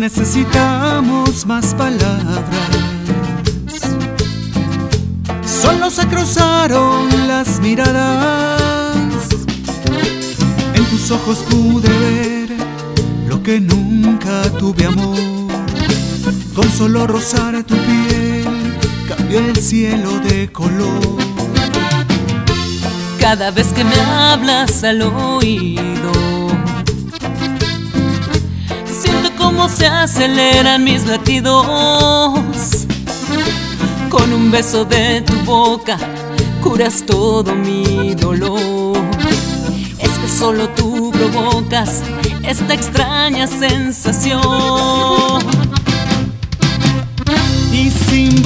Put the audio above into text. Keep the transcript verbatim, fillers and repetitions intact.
necesitamos más palabras. Solo se cruzaron las miradas. En tus ojos pude ver lo que nunca tuve, amor. Con solo rozar tu piel cambió el cielo de color. Cada vez que me hablas al oído, siento cómo se aceleran mis latidos. Con un beso de tu boca curas todo mi dolor. Es que solo tú provocas esta extraña sensación. Y si